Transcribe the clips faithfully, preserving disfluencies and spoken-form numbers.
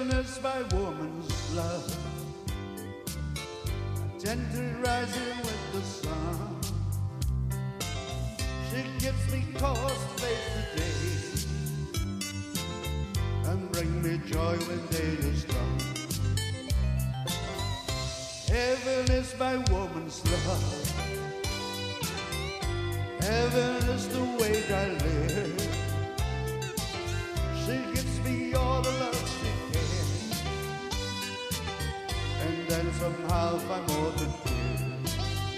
Heaven is my woman's love, gently rising with the sun. She gives me cause face to day, and bring me joy when day is done. Heaven is my woman's love, heaven is the way I live. She gives me all the love she can, and then somehow find more than tears.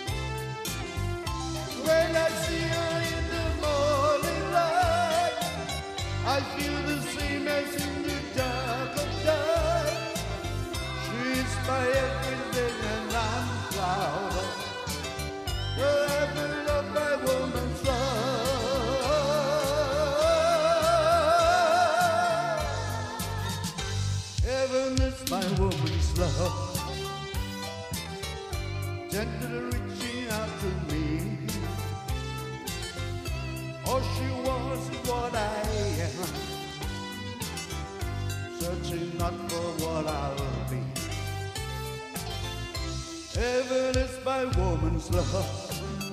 When I see her in the morning light, I feel the same as in the dark of night. She's my everything and I'm proud of. I will love my woman's love. Heaven is my woman's love, gently reaching out to me. Oh, she was what I am, searching not for what I'll be. Heaven is my woman's love,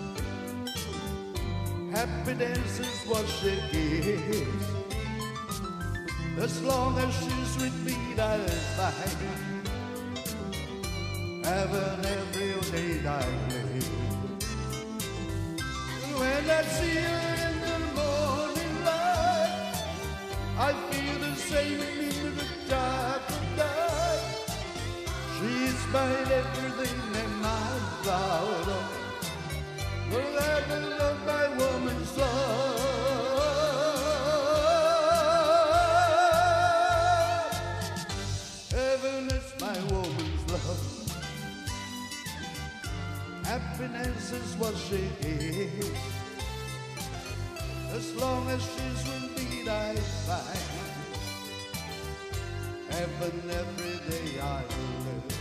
happiness is what she gives. As long as she's with me, I'll find heaven every day I live. When I see her in the morning light, I feel the same in the dark of night. She's my everything and I'm proud of. Well, I will love my woman's love. Heaven is my woman's love, happiness is what she is. As long as she's with me, I find heaven every day I live.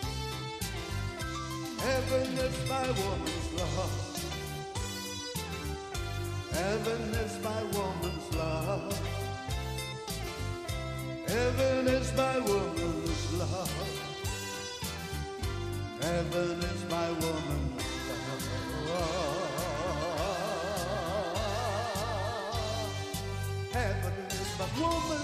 Heaven is my woman's love, heaven is my woman's love, heaven is my woman's love, heaven is my woman's love. Heaven is my woman's